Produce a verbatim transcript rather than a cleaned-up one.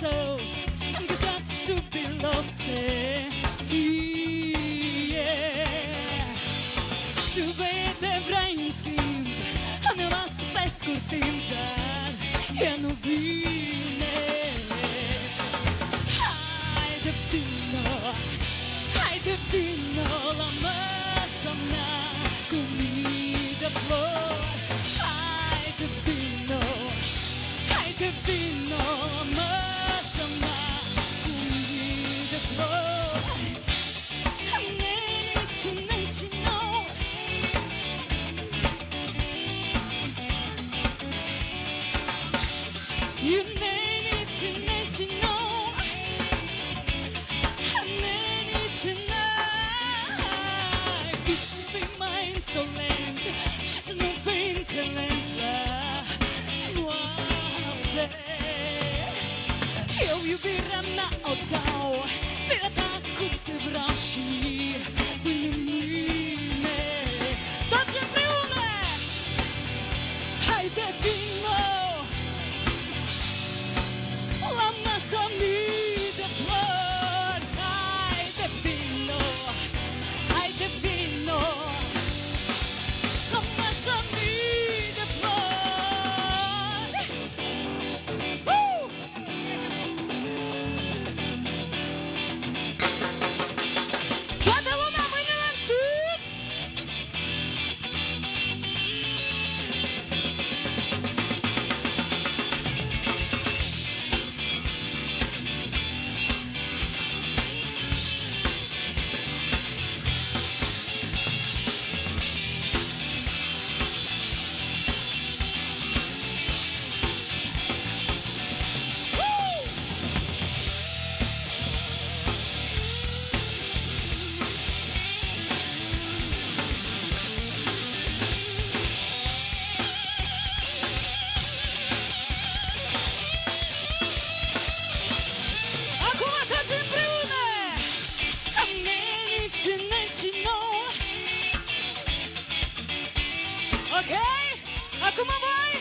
soft, angajat to be loved. Să vede vrei în schimb, am nevastă pe scurt timp, dar ea nu vine. Haide vino, haide vino la masa mea cu mii de flori. Haide vino, haide vino la masa mea cu mii de flori. Nenici, nenici, no. You need to, need to know. I need to know. This is be my insolent. She's no thing calendla. Eu iubirea mea o dau, firea ta cât se vreau și până mâine. Toți împreună! Haide vino! La masa mii de flori. Haide vino, haide vino. La masa mii de flori. uh! Toată lumea mâinile în sus. Acum toți împreună! Nenici, nenici, no. Ok? Acum voi!